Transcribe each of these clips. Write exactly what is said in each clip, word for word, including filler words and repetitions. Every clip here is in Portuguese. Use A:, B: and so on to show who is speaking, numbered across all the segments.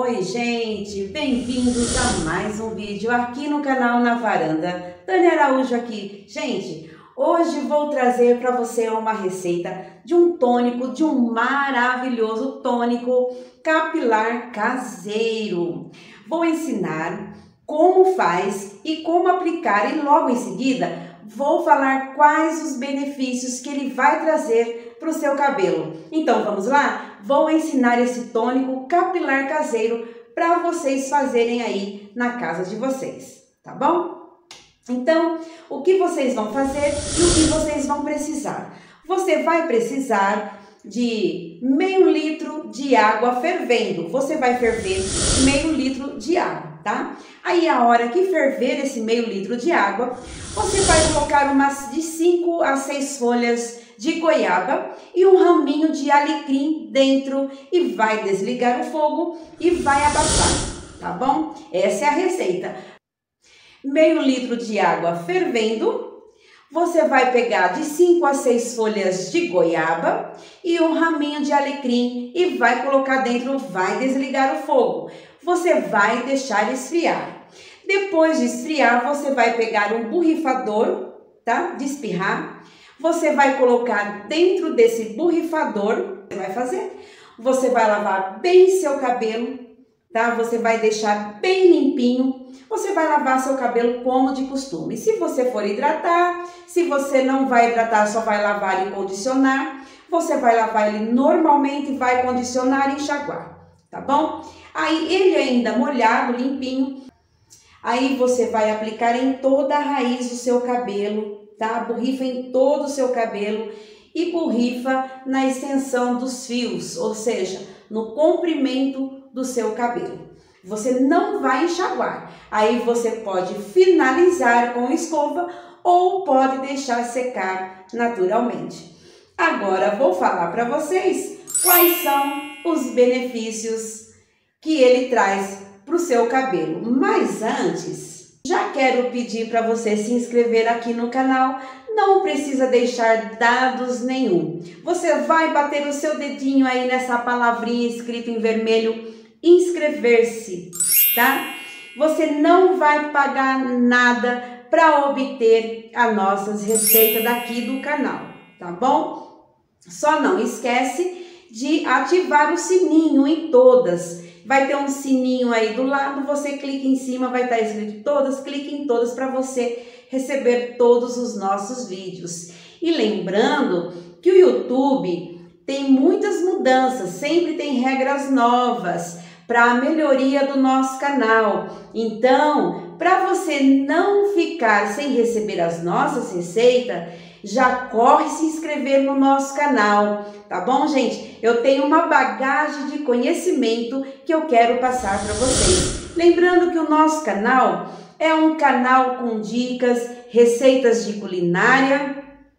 A: Oi gente, bem-vindos a mais um vídeo aqui no canal Na Varanda. Tânia Araújo aqui. Gente, hoje vou trazer para você uma receita de um tônico, de um maravilhoso tônico capilar caseiro. Vou ensinar como faz e como aplicar e logo em seguida vou falar quais os benefícios que ele vai trazer para o seu cabelo. Então vamos lá? Vou ensinar esse tônico capilar caseiro para vocês fazerem aí na casa de vocês, tá bom? Então, o que vocês vão fazer e o que vocês vão precisar? Você vai precisar de meio litro de água fervendo. Você vai ferver meio litro de água, tá? Aí, a hora que ferver esse meio litro de água, você vai colocar umas de cinco a seis folhas de goiaba e um raminho de alecrim dentro e vai desligar o fogo e vai abaixar, tá bom? Essa é a receita. Meio litro de água fervendo, você vai pegar de cinco a seis folhas de goiaba e um raminho de alecrim e vai colocar dentro, vai desligar o fogo. Você vai deixar esfriar. Depois de esfriar, você vai pegar um borrifador, tá? De espirrar. Você vai colocar dentro desse borrifador, você vai fazer, você vai lavar bem seu cabelo, tá? Você vai deixar bem limpinho, você vai lavar seu cabelo como de costume. Se você for hidratar, se você não vai hidratar, só vai lavar e condicionar, você vai lavar ele normalmente, vai condicionar e enxaguar, tá bom? Aí ele ainda molhado, limpinho, aí você vai aplicar em toda a raiz do seu cabelo, tá? Borrifa em todo o seu cabelo e borrifa na extensão dos fios, ou seja, no comprimento do seu cabelo. Você não vai enxaguar. Aí você pode finalizar com escova ou pode deixar secar naturalmente. Agora vou falar para vocês quais são os benefícios que ele traz para o seu cabelo. Mas antes, já quero pedir para você se inscrever aqui no canal, não precisa deixar dados nenhum. Você vai bater o seu dedinho aí nessa palavrinha escrita em vermelho, inscrever-se, tá? Você não vai pagar nada para obter as nossas receitas daqui do canal, tá bom? Só não esquece de ativar o sininho em todas. Vai ter um sininho aí do lado, você clica em cima, vai estar escrito todas, clique em todas para você receber todos os nossos vídeos. E lembrando que o YouTube tem muitas mudanças, sempre tem regras novas para a melhoria do nosso canal. Então, para você não ficar sem receber as nossas receitas, já corre se inscrever no nosso canal, tá bom, gente? Eu tenho uma bagagem de conhecimento que eu quero passar para vocês. Lembrando que o nosso canal é um canal com dicas, receitas de culinária,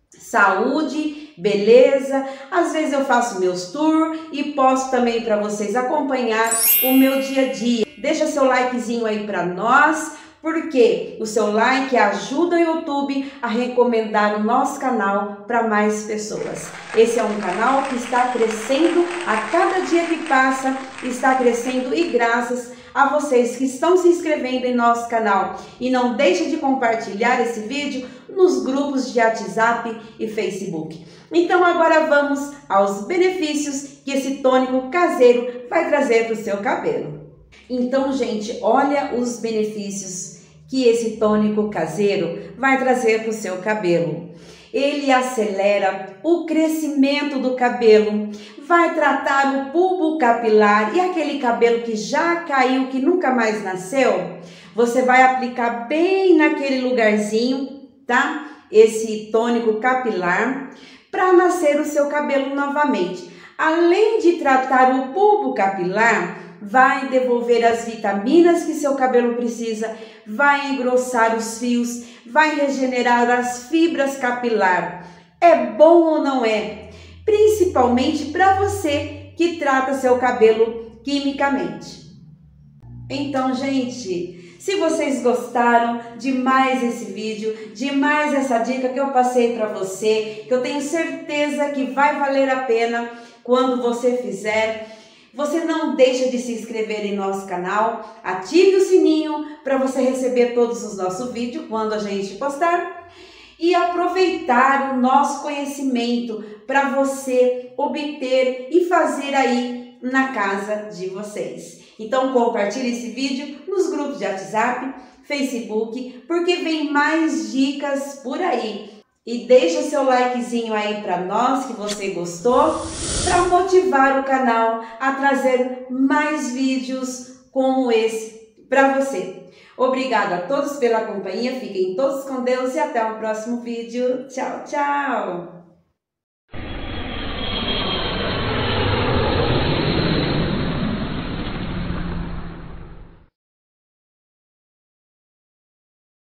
A: saúde, beleza. Às vezes eu faço meus tours e posto também para vocês acompanhar o meu dia a dia. Deixa seu likezinho aí para nós, porque o seu like ajuda o YouTube a recomendar o nosso canal para mais pessoas. Esse é um canal que está crescendo a cada dia que passa, está crescendo e graças a vocês que estão se inscrevendo em nosso canal. E não deixe de compartilhar esse vídeo nos grupos de WhatsApp e Facebook. Então agora vamos aos benefícios que esse tônico caseiro vai trazer para o seu cabelo. Então, gente, olha os benefícios que esse tônico caseiro vai trazer para o seu cabelo. Ele acelera o crescimento do cabelo, vai tratar o bulbo capilar e aquele cabelo que já caiu, que nunca mais nasceu. Você vai aplicar bem naquele lugarzinho, tá? Esse tônico capilar para nascer o seu cabelo novamente. Além de tratar o bulbo capilar, vai devolver as vitaminas que seu cabelo precisa, vai engrossar os fios, vai regenerar as fibras capilar. É bom ou não é? Principalmente para você que trata seu cabelo quimicamente. Então, gente, se vocês gostaram de mais esse vídeo, de mais essa dica que eu passei para você, que eu tenho certeza que vai valer a pena quando você fizer, Você não deixa de se inscrever em nosso canal, ative o sininho para você receber todos os nossos vídeos quando a gente postar e aproveitar o nosso conhecimento para você obter e fazer aí na casa de vocês. Então compartilhe esse vídeo nos grupos de WhatsApp, Facebook, porque vem mais dicas por aí. E deixa seu likezinho aí para nós que você gostou, para motivar o canal a trazer mais vídeos como esse para você. Obrigado a todos pela companhia, fiquem todos com Deus e até o próximo vídeo. Tchau, tchau!